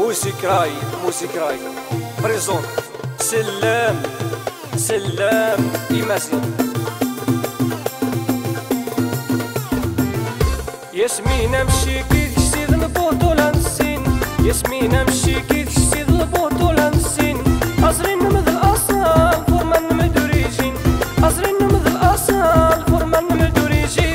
موسيكراي بريزون سلام إيمازين ياسمينة مشي كي تشتي البطولة نسين ياسمينة مشي كي تشتي البطولة نسين أزرين نمذ الأصال فورمان مدوريجين أزرين نمذ الأصال فورمان مدوريجين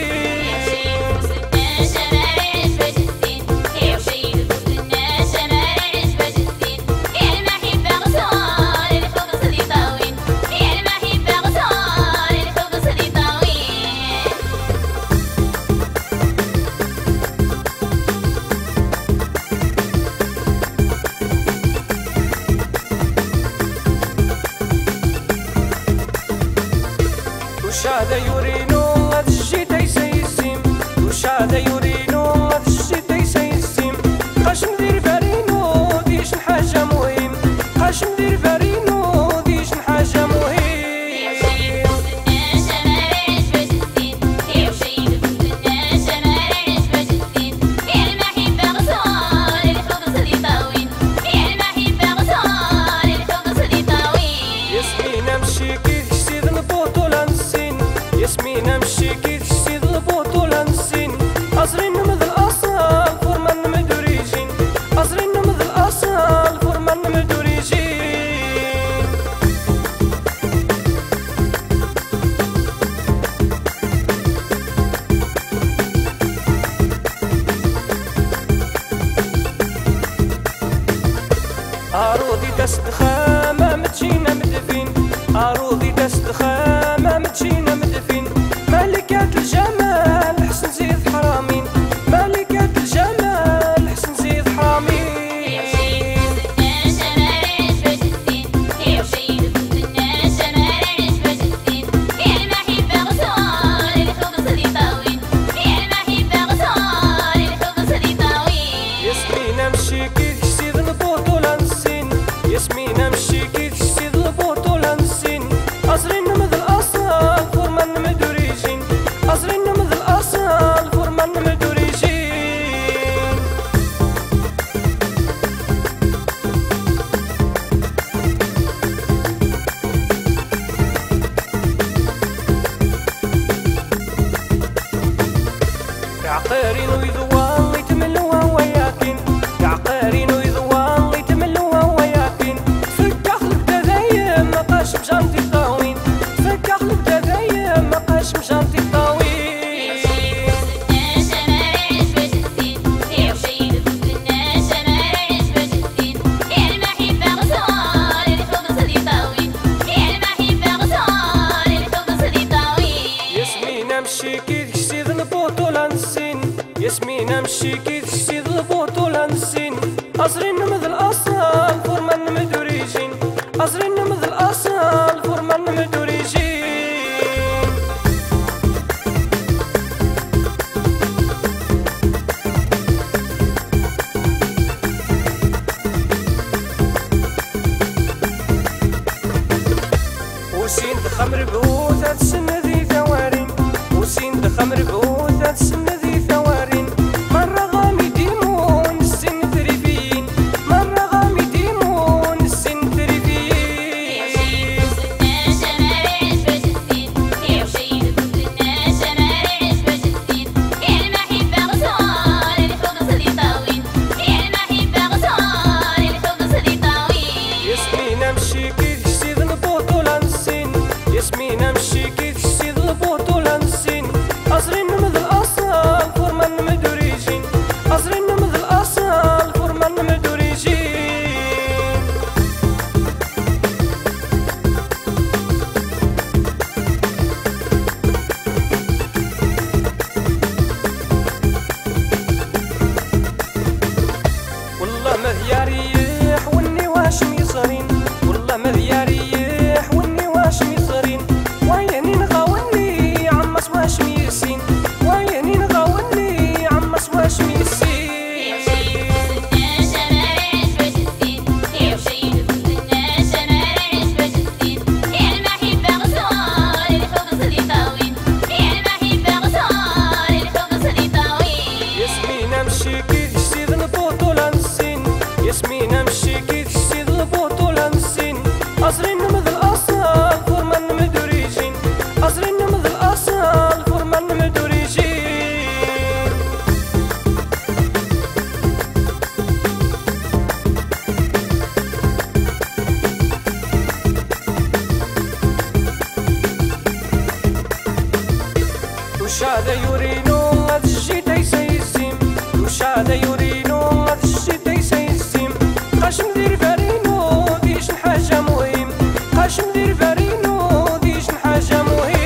وشادا يورينو هاد الجيت يسيسيم وشادا يورينو هاد الجيت يسيسيم قاش ندير فارينو ديش حاجة مهم قاش ندير فارينو ديش حاجة مهم ياسمينة مشي كي تشتي البطولة نسين أزرين نمذ الأصال فورمان مدوريجين أزرين نمذ الأصال فورمان مدوريجين أروضي تستخامة متجينا مدفين أروضي تستخامة متجينا مدفين ملكة الجمال حسن زيد حرامين ملكة الجمال حسن زيد حرامين ياسمينة مشي كي تشتي البطولة نسين ياسمينة مشي كي تشتي البطولة نسين أزرين نمذ الأصال فورمان مدوريجين أزرين نمذ الأصال فورمان مدوريجين عقارين ويذوان يتملوها وياكين عقارين ويذوان يتملوها وياكين فكح لك دايم ما قاش بجانتي طاوين فكح لك دايم ما قاش بجانتي طاوين ياسمينة مشي كي تشتي البطولة نسين ياسمينة مشي كي تشتي البطولة نسين أزرين نمذ الأصال فورمان مدوريجين أزرين نمذ الأصال فورمان مدوريجين وسين دخمر بوثة تسنى ذي ثوارين وسين دخمر بوثة تسنى ذي ثوارين مرة غامي ديمون السن ثريفين مرة غامي ديمون السن ثريفين أزرين مثل الأصل فورما مدوريجين أزرين مثل الأصل فورما مدوريجين وش هذا يورينو هذا الشيء يسيسيم وش هذا يورينو هذا الشيء يسيسيم قاش ندير فارينو ديش حاجة مهم قاش ندير فارينو ديش حاجة مهم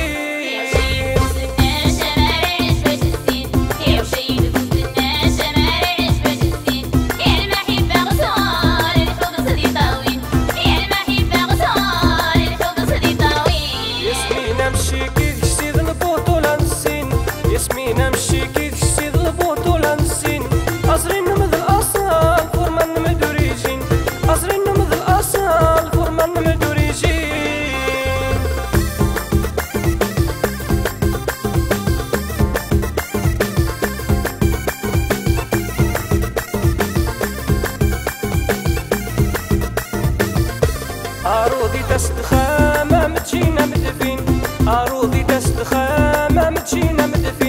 ياسمين امشي كي تشتي البطولة نسين أزرين مثل الأصل فورما مدوريجين أزرين مثل الأصل فورما مدوريجين أروضي تستخامة متجينا مدفين أروضي تستخامة متجينا مدفين